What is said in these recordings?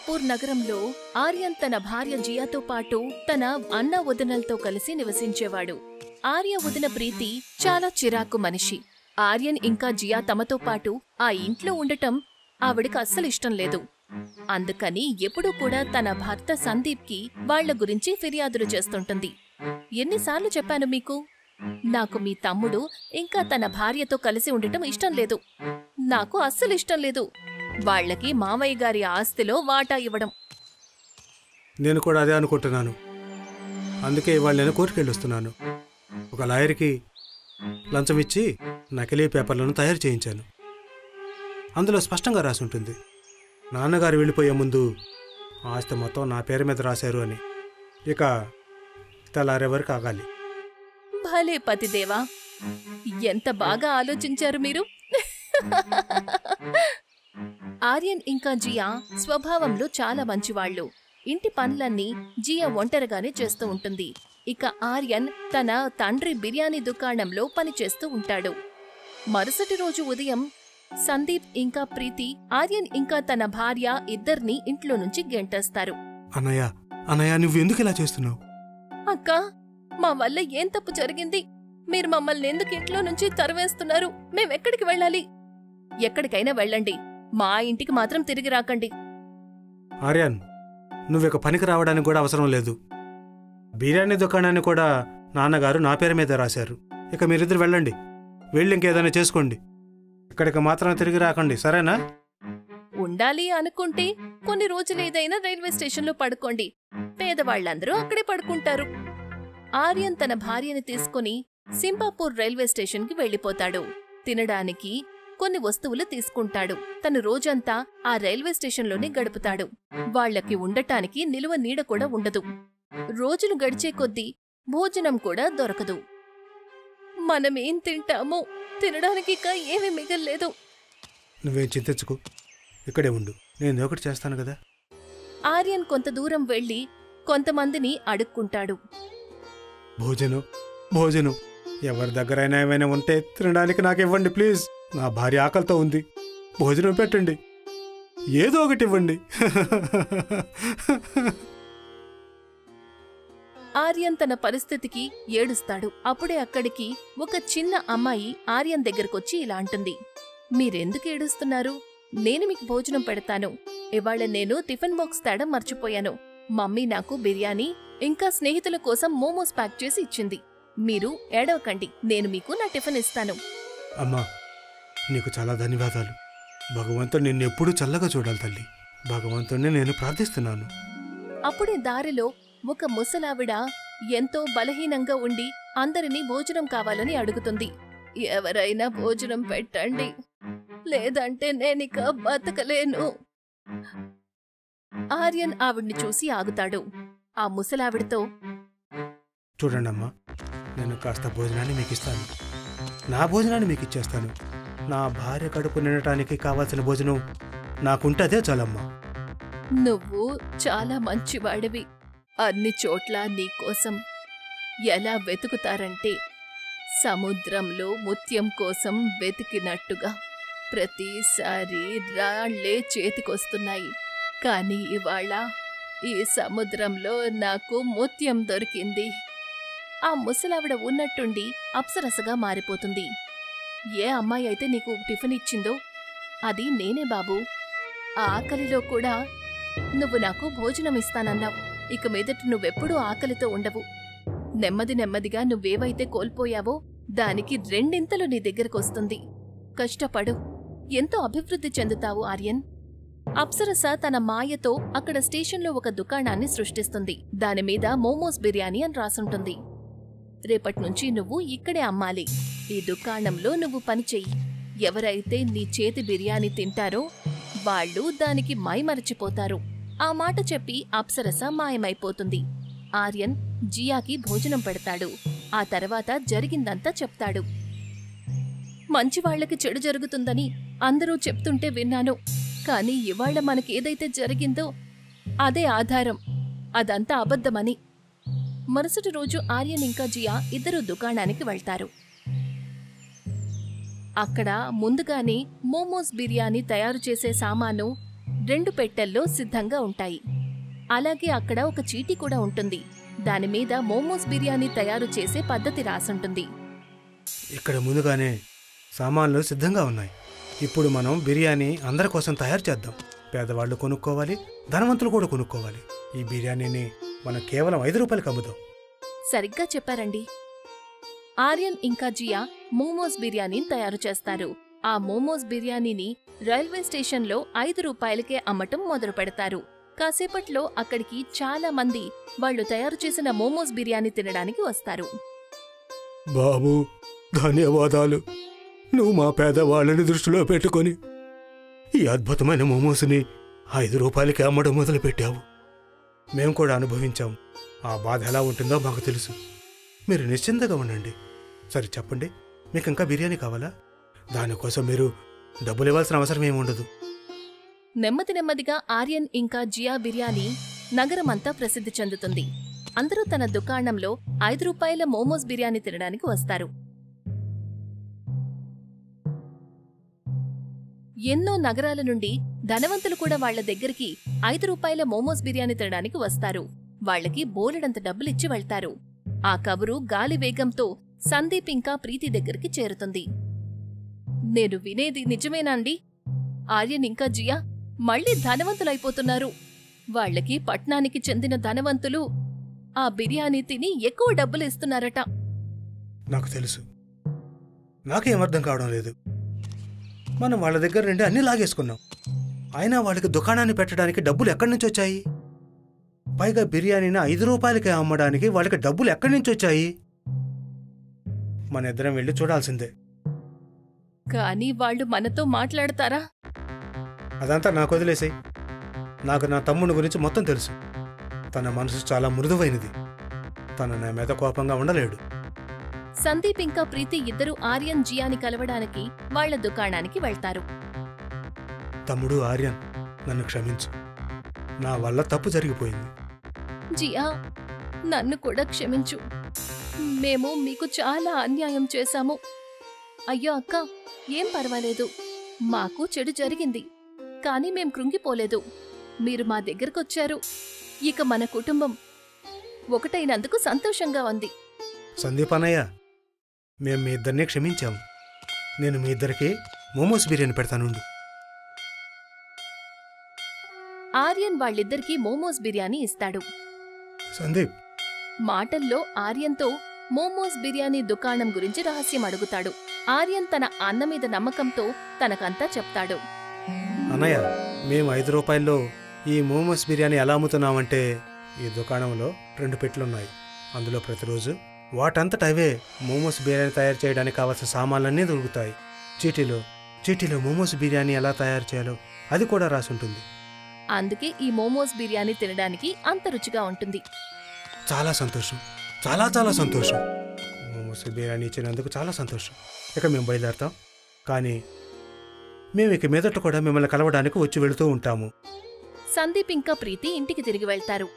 సింబాపూర్ నగరంలో ఆర్యన్ తన భార్య జియాతో పాటు తన అన్న వదినలతో కలిసి నివసించేవాడు. ఆర్య వదిన ప్రీతి చాలా చిరాకు మనిషి. ఆర్యన్ ఇంకా జియా తమతో పాటు ఆ ఇంట్లో ఉండటం ఆవిడికి అస్సలు ఇష్టం లేదు. అందుకని ఎప్పుడూ కూడా తన భర్త సందీప్కి వాళ్ల గురించి ఫిర్యాదులు చేస్తుంటుంది. ఎన్నిసార్లు చెప్పాను మీకు, నాకు మీ తమ్ముడు ఇంకా తన భార్యతో కలిసి ఉండటం ఇష్టం లేదు, నాకు అస్సలు ఇష్టం లేదు. వాళ్లకి మామయ్య గారి ఆస్తిలో వాటా ఇవ్వడం. నేను కూడా అదే అనుకుంటున్నాను. అందుకే ఇవాళ నేను కోర్టుకెళ్ళొస్తున్నాను. ఒక లాయర్కి లంచం ఇచ్చి నకిలీ పేపర్లను తయారు చేయించాను. అందులో స్పష్టంగా రాసి ఉంటుంది, నాన్నగారు వెళ్ళిపోయే ముందు ఆస్తి మొత్తం నా పేరు మీద రాశారు అని. ఇక తెల్లారే వరకు ఆగాలి. భలే పతిదేవా, ఎంత బాగా ఆలోచించారు మీరు. ఆర్యన్ ఇంకా జియా స్వభావంలో చాలా మంచివాళ్లు. ఇంటి పనులన్నీ జియా ఒంటరిగానే చేస్తూ ఉంటుంది. ఇక ఆర్యన్ తన తండ్రి బిర్యానీ దుకాణంలో పనిచేస్తూ ఉంటాడు. మరుసటి రోజు ఉదయం సందీప్ ఇంకా ప్రీతి ఆర్యన్ ఇంకా తన భార్య ఇద్దర్నీ ఇంట్లో నుంచి గెంటేస్తారు. అన్నయ్య, అన్నయ్య, నువ్వు ఎందుకు ఇలా చేస్తున్నావు? అక్క, మా వల్ల ఏం తప్పు జరిగింది? మీరు మమ్మల్ని ఎందుకు ఇంట్లో నుంచి తరివేస్తున్నారు? మేమెక్కడికి వెళ్ళాలి? ఎక్కడికైనా వెళ్ళండి, మా ఇంటికి మాత్రం తిరిగి రాకండి. ఆర్యన్, నువ్విక పనికి రావడానికి కూడా అవసరం లేదు. బిర్యానీ దుకాణాన్ని కూడా నాన్నగారు నా పేరు మీద రాశారు. ఇక మీరిద్దరు వెళ్ళండి, వెళ్ళి ఇంకేదైనా చేసుకోండి. ఇక్కడికి మాత్రం తిరిగి రాకండి, సరేనా? ఉండాలి అనుకుంటే కొన్ని రోజులు ఏదైనా రైల్వే స్టేషన్లో పడుకోండి. పేదవాళ్లందరూ అక్కడే పడుకుంటారు. ఆర్యన్ తన భార్యని తీసుకుని సింబాపూర్ రైల్వే స్టేషన్కి వెళ్లిపోతాడు. తినడానికి కొన్ని వస్తువులు తీసుకుంటాడు. తను రోజంతా ఆ రైల్వే స్టేషన్లోనే గడుపుతాడు. వాళ్లకి ఉండటానికి నిలువ నీడ కూడా ఉండదు. రోజులు గడిచే కొద్దీ భోజనం కూడా దొరకదు. మనమేం తింటామో, తినడానికి ఇక ఏమీ మిగల్లేదు. నువ్వేం చింతించుకో, ఇక్కడే ఉండు, నేను ఒకటి చేస్తాను కదా. ఆర్యన్ కొంత దూరం వెళ్లి కొంతమందిని అడుక్కుంటాడు. భోజనం, భోజనం, ఎవరి దగ్గరైనా ఏమైనా ఉంటే తినడానికి నాకివ్వండి ప్లీజ్. నా భార్య ఆకలితో ఉంది, భోజనం పెట్టండి, ఏదో ఒకటి ఇవ్వండి. ఆర్యన్ తన పరిస్థితికి ఏడుస్తాడు. అప్పుడే అక్కడికి ఒక చిన్న అమ్మాయి ఆర్యన్ దగ్గరకొచ్చి ఇలా అంటుంది, మీరెందుకు ఏడుస్తున్నారు? నేను మీకు భోజనం పెడతాను. ఇవాళ నేను టిఫిన్ బాక్స్ తేడం మర్చిపోయాను. మమ్మీ నాకు బిర్యానీ ఇంకా స్నేహితుల కోసం మోమోస్ ప్యాక్ చేసి ఇచ్చింది. మీరు ఏడవకండి, నేను మీకు నా టిఫిన్ ఇస్తాను. అమ్మా, నీకు చాలా ధన్యవాదాలు. భగవంతుడు నిన్ను ఎప్పుడూ చల్లగా చూడాలి తల్లి. భగవంతుడిని నేను ప్రార్థిస్తున్నాను. అప్పుడే దారిలో ఒక ముసలావిడ ఎంతో బలహీనంగా ఉండి అందరినీ భోజనం కావాలని అడుగుతుంది. ఎవరైనా భోజనం పెట్టండి, లేదంటే నేనిక బతకలేను. ఆర్యన్ ఆవిడ్ని చూసి ఆగుతాడు. ఆ ముసలావిడతో, చూడండమ్మా, నేను కాస్త భోజనాన్ని మీకు ఇస్తాను. నా భోజనాన్ని మీకు ఇచ్చేస్తాను. నా భార్య కడుపు నిండటానికి కావాల్సిన భోజనం నాకుంటదే చాలమ్మా. నువ్వు చాలా మంచివాడివి. అన్ని చోట్ల నీకోసం ఎలా వెతుకుతారంటే సముద్రంలో ముత్యం కోసం వెతికినట్టుగా ప్రతిసారి రాళ్లే చేతికొస్తున్నాయి. కానీ ఇవాళ ఈ సముద్రంలో నాకు ముత్యం దొరికింది. ఆ ముసలావిడ ఉన్నట్టుండి అప్సరసగా మారిపోతుంది. ఏ అమ్మాయి అయితే నీకు టిఫిన్ ఇచ్చిందో అది నేనే బాబూ. ఆ ఆకలిలో కూడా నువ్వు నాకు భోజనం ఇస్తానన్నావు. ఇక మీదట నువ్వెప్పుడూ ఆకలితో ఉండవు. నెమ్మది నెమ్మదిగా నువ్వేవైతే కోల్పోయావో దానికి రెండింతలు నీ దగ్గరకొస్తుంది. కష్టపడు, ఎంతో అభివృద్ధి చెందుతావు ఆర్యన్. అప్సరస తన మాయతో అక్కడ స్టేషన్లో ఒక దుకాణాన్ని సృష్టిస్తుంది. దానిమీద మోమోస్ బిర్యానీ అని రాసుంటుంది. రేపట్నుంచి నువ్వు ఇక్కడే అమ్మాలి. ఈ దుకాణంలో నువ్వు పనిచెయ్యి. ఎవరైతే నీ చేతి బిర్యానీ తింటారో వాళ్ళు దానికి మైమరచిపోతారు. ఆ మాట చెప్పి అప్సరస మాయమైపోతుంది. ఆర్యన్ జియాకి భోజనం పెడతాడు. ఆ తర్వాత జరిగిందంతా చెప్తాడు. మంచివాళ్లకి చెడు జరుగుతుందని అందరూ చెప్తుంటే విన్నాను. కాని ఇవాళ మనకేదైతే జరిగిందో అదే ఆధారం. అదంతా అబద్ధమని. మరుసటి రోజు ఆర్యన్ ఇంకా జియా ఇద్దరు దుకాణానికి వెళ్తారు. అక్కడ ముందుగానే మోమోస్ బిర్యానీ తయారు చేసే సామాను 2 పెట్టెల్లో సిద్ధంగా ఉంటాయి. అలాగే అక్కడ ఒక చీటీ కూడా ఉంటుంది. దానిమీద మోమోస్ బిర్యానీ తయారు చేసే పద్ధతి రాసుంటుంది. ఇక్కడ ముందుగానే సామాన్లు సిద్ధంగా ఉన్నాయి. ఇప్పుడు మనం బిర్యానీ అందరి కోసం తయారు చేద్దాం. పేదవాళ్ళు కొనుక్కోవాలి, ధనవంతులు కూడా కొనుక్కోవాలి. ఈ బిర్యానీని మనం కేవలం 5 రూపాయలకి అమ్ముదాం. సరిగ్గా చెప్పారండి. ఆర్యన్ ఇంకా జియా మోమోస్ బిర్యానీని తయారు చేస్తారు. ఆ మోమోస్ బిర్యానీని రైల్వే స్టేషన్లో 5 రూపాయలకే అమ్మటం మొదలు పెడతారు. కాసేపట్లో అక్కడికి చాలా మంది వాళ్లు తయారు చేసిన మోమోస్ బిర్యానీ తినడానికి వస్తారు. బాబు, ధన్యవాదాలు. నువ్వు మా పేదవాళ్ళని దృష్టిలో పెట్టుకొని ఈ అద్భుతమైన మోమోస్ని 5 రూపాయలకి అమ్మడం మొదలుపెట్టావు. మేము కూడా అనుభవించాం. ఆ బాధ ఎలా ఉంటుందో మాకు తెలుసు. మీరు నిశ్చింతగా ఉండండి. సరే చెప్పండి, మీకు ఇంకా బిర్యానీ కావాలా? దానికోసం మీరు డబ్బులు ఇవ్వాల్సిన అవసరం ఏముండదు. నెమ్మదిగా ఆర్యన్ ఇంకా జియా బిర్యానీ నగరమంతా ప్రసిద్ధి చెందుతుంది. అందరూ తన దుకాణంలో 5 రూపాయల మోమోస్ బిర్యానీ తినడానికి వస్తారు. ఎన్నో నగరాల నుండి ధనవంతులు కూడా వాళ్ల దగ్గరికి 5 రూపాయల మోమోస్ బిర్యానీ తినడానికి వస్తారు. వాళ్లకి బోలెడంత డబ్బులిచ్చి వెళ్తారు. ఆ కబురు గాలి వేగంతో సందీప్ ఇంకా ప్రీతి దగ్గరికి చేరుతుంది. నేను వినేది నిజమేనాండి? ఆర్యన్ ఇంకా జియా మళ్లీ ధనవంతులైపోతున్నారు. వాళ్లకి పట్నానికి చెందిన ధనవంతులు ఆ బిర్యానీ తిని ఎక్కువ డబ్బులు ఇస్తున్నారట. నాకు తెలుసు. నాకేమర్థం కావడం లేదు. మనం వాళ్ళ దగ్గర నుండి అన్నీ లాగేసుకున్నాం. అయినా వాళ్ళకి దుకాణాన్ని పెట్టడానికి డబ్బులు ఎక్కడి నుంచి వచ్చాయి? పైగా బిర్యానీని 5 రూపాయలకే అమ్మడానికి వాళ్ళకి డబ్బులు ఎక్కడి నుంచి వచ్చాయి? మన ఇద్దరం వెళ్ళి చూడాల్సిందే. కానీ వాళ్ళు మనతో మాట్లాడతారా? అదంతా నాకు వదిలేసాయి. నాకు నా తమ్ముడి గురించి మొత్తం తెలుసు. తన మనసు చాలా మృదువైనది. తన నా మీద కోపంగా ఉండలేడు. సందీప్ ఇంకా ప్రీతి ఇద్దరు ఆర్యన్ జియాని కలవడానికి వాళ్ల దుకాణానికి వెళ్తారు. తమ్ముడు ఆర్యన్, నన్ను క్షమించు. నా వల్ల తప్పు జరిగిపోయింది. జియా, నన్ను కూడా క్షమించు. మేము మీకు చాలా అన్యాయం చేశాము. అయ్యో అక్క, ఏం పర్వాలేదు. మాకు చెడు జరిగింది, కానీ మేం కృంగిపోలేదు. మీరు మా దగ్గరకొచ్చారు. ఇక మన కుటుంబం ఒకటైనందుకు సంతోషంగా ఉంది. సందీప్ అన్నయ్య, మేం మీ ఇద్దరినీ క్షమించాము. నేను మీ ఇద్దరికి మోమోస్ బిర్యానీ పెడతానుండు. ఆర్యన్ వాళ్ళిద్దరికీ మోమోస్ బిర్యానీ ఇస్తాడు. సందీప్ మాటల్లో ఆర్యన్తో మోమోస్ బిర్యానీ దుకాణం గురించి రహస్యం అడుగుతాడు. ఆర్యన్ తన అన్న మీద నమ్మకంతో తనకంతా చెప్తాడు. అన్నయ్య, మేము 5 రూపాయల్లో ఈ మోమోస్ బిర్యానీ ఎలా అమ్ముతున్నామంటే, ఈ దుకాణంలో 2 పెట్లున్నాయి. అందులో ప్రతిరోజు వాటంతట అవే మోమోస్ బిర్యానీ తయారు చేయడానికి కావాల్సిన సామాన్లన్నీ దొరుకుతాయి. చీటీలో మోమోస్ బిర్యానీ ఎలా తయారు చేయాలో అది కూడా రాసుంటుంది. అందుకే ఈ మోమోస్ బిర్యానీ తినడానికి అంత రుచిగా ఉంటుంది. చాలా సంతోషం, చాలా చాలా సంతోషం. మోమోస్ బిర్యానీ ఇచ్చినందుకు చాలా సంతోషం. ఇక మేము బయలుదేరతాం. కానీ మేము ఇక మీదట కూడా మిమ్మల్ని కలవడానికి వచ్చి వెళుతూ ఉంటాము. సందీప్ ఇంకా ప్రీతి ఇంటికి తిరిగి వెళ్తారు.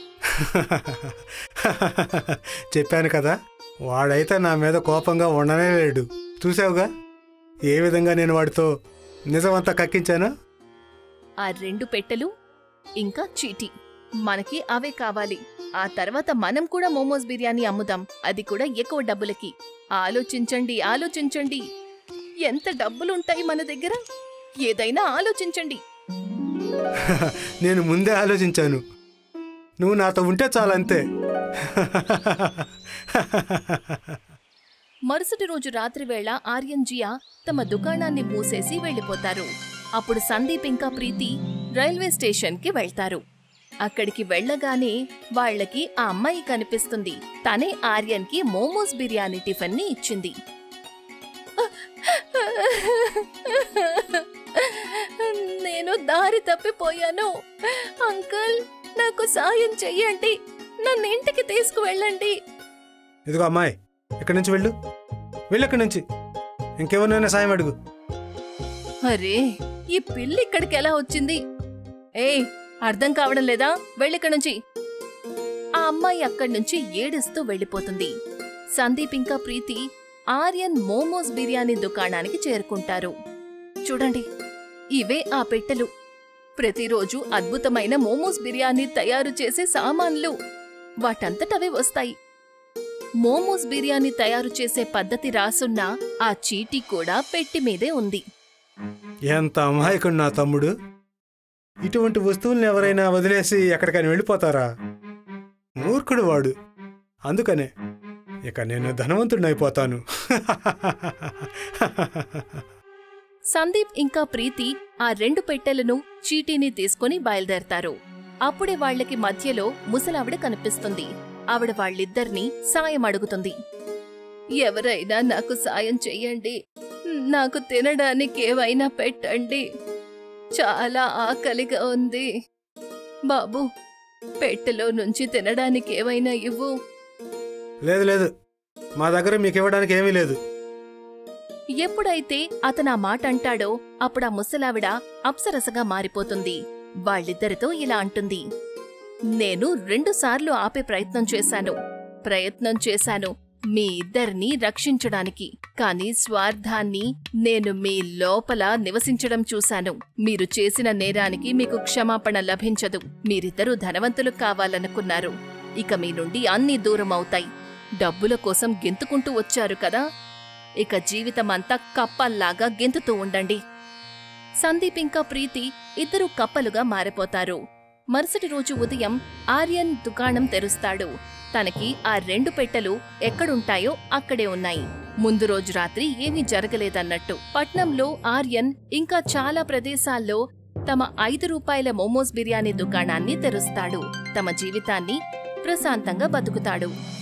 చెప్పాను కదా, వాడైతే నా మీద కోపంగా ఉండనే లేడు. చూసావుగా ఏ విధంగా నేను వాడితో నిజమంతా కక్కించానా? ఆ 2 పెట్టెలు ఇంకా చీటీ మనకి అవే కావాలి. ఆ తర్వాత మనం కూడా మోమోస్ బిర్యానీ అమ్ముదాం, అది కూడా ఎక్కువ డబ్బులకి. ఆలోచించండి. ఎంత డబ్బులుంటాయి మన దగ్గర? ఏదైనా ఆలోచించండి. నేను ముందే ఆలోచించాను. నువ్వు నాతో ఉంటే చాలంతే. మరుసటి రోజు రాత్రివేళ ఆర్యన్ జియా తమ దుకాణాన్ని మూసేసి వెళ్లిపోతారు. అప్పుడు సందీప్ ఇంకా ప్రీతి రైల్వే స్టేషన్కి వెళ్తారు. అక్కడికి వెళ్లగానే వాళ్లకి ఆ అమ్మాయి కనిపిస్తుంది. తనే ఆర్యన్కి మోమోస్ బిర్యానీ టిఫిన్ని ఇచ్చింది. నేను దారి తప్పిపోయాను. అంకుల్, నాకు సాయం చెయ్యండి. నన్ను ఇంటికి తీసుకువెళ్ళండి. ఇదిగో అమ్మాయి, ఇక్కడి నుంచి వెళ్ళు. వెళ్ళక్కడి నుంచి. ఇంకెవరినైనా సాయం అడుగు. అరే, ఈ పిల్లి ఇక్కడికి ఎలా వచ్చింది? ఏయ్, అర్థం కావడం లేదా? వెళ్ళిక్కడి నుంచి. ఆ అమ్మాయి అక్కడి నుంచి ఏడుస్తూ వెళ్ళిపోతుంది. సందీప్ ఇంకా ప్రీతి ఆర్యన్ మోమోస్ బిర్యానీ దుకాణానికి చేరుకుంటారు. చూడండి, ఇవే ఆ పెట్టెలు. ప్రతిరోజు అద్భుతమైన మోమోస్ బిర్యానీ తయారు చేసే సామాన్లు వాటంతటవే వస్తాయి. మోమోస్ బిర్యానీ తయారు చేసే పద్ధతి రాసున్న ఆ చీటీ కూడా పెట్టి మీదే ఉంది. ఎంత అమాయకుడు నా తమ్ముడు! ఇటువంటి వస్తువుల్ని ఎవరైనా వదిలేసి ఎక్కడికైనా వెళ్ళిపోతారా? మూర్ఖుడు వాడు. అందుకనే ఇక నేను ధనవంతుడినైపోతాను. సందీప్ ఇంకా ప్రీతి ఆ 2 పెట్టెలను చీటీని తీసుకుని బయలుదేరతారు. అప్పుడే వాళ్లకి మధ్యలో ముసలావిడ కనిపిస్తుంది. ఆవిడ వాళ్ళిద్దరినీ సాయం అడుగుతుంది. ఎవరైనా నాకు సాయం చెయ్యండి, నాకు తినడానికి ఏవైనా పెట్టండి, చాలా ఆకలిగా ఉంది. బాబు, పెట్టెలో నుంచి తినడానికి ఏవైనా ఇవ్వు. లేదు లేదు, మా దగ్గర మీకు ఇవ్వడానికి ఏమీ లేదు. ఎప్పుడైతే అతను ఆ మాట అంటాడో అప్పుడా ముసలావిడ అప్సరసగా మారిపోతుంది. వాళ్ళిద్దరితో ఇలా అంటుంది. నేను 2 సార్లు ఆపే ప్రయత్నం చేశాను మీ ఇద్దరినీ రక్షించడానికి. కాని స్వార్థాన్ని నేను మీ లోపల నివసించడం చూశాను. మీరు చేసిన నేరానికి మీకు క్షమాపణ లభించదు. మీరిద్దరూ ధనవంతులు కావాలనుకున్నారు. ఇక మీ నుండి అన్నీ దూరం అవుతాయి. డబ్బుల కోసం గెంతుకుంటూ వచ్చారు కదా, ఇక జీవితమంతా కప్పల్లాగా గెంతుతూ ఉండండి. సందీప్ ఇంకా ప్రీతి ఇద్దరూ కప్పలుగా మారిపోతారు. మరుసటి రోజు ఉదయం ఆర్యన్ దుకాణం తెరుస్తాడు. తనకి ఆ 2 పెట్టెలు ఎక్కడుంటాయో అక్కడే ఉన్నాయి. ముందు రోజు రాత్రి ఏమీ జరగలేదన్నట్టు పట్నంలో ఆర్యన్ ఇంకా చాలా ప్రదేశాల్లో తమ 5 రూపాయల మోమోస్ బిర్యానీ దుకాణాన్ని తెరుస్తాడు. తమ జీవితాన్ని ప్రశాంతంగా బతుకుతాడు.